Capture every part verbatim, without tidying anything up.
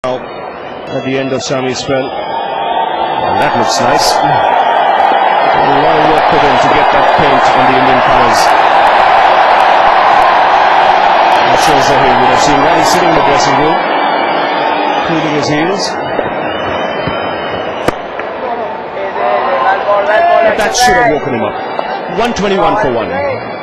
At the end of Sami's spell. And that looks nice. A lot of work put in to get that paint on the Indian colours. That shows that he would have seen that. He's sitting in the dressing room, cooling his heels. But that should have woken him up. one twenty-one for one.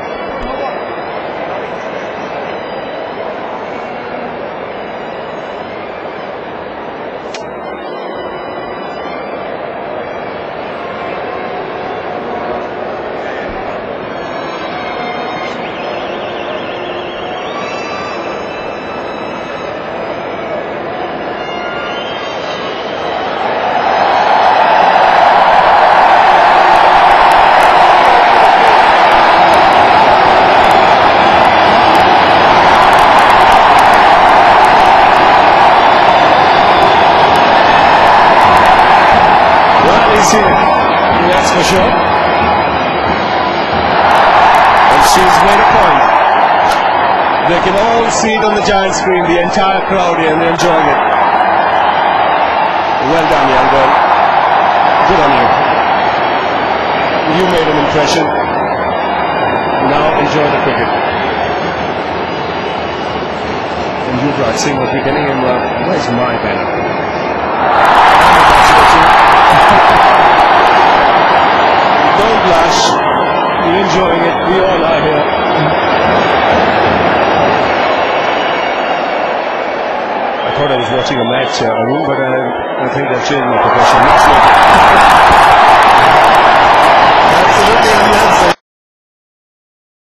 Here, that's for sure. And she's made a point. They can all see it on the giant screen, the entire crowd here, and they're enjoying it. Well done, young girl. Good on you. You made an impression. Now enjoy the cricket. And Yuvraj Singh will be getting him. Uh, where's my banner? Don't blush. You're enjoying it. We all are here. I thought I was watching a match, uh, Arun, but I, I think I've changed my profession.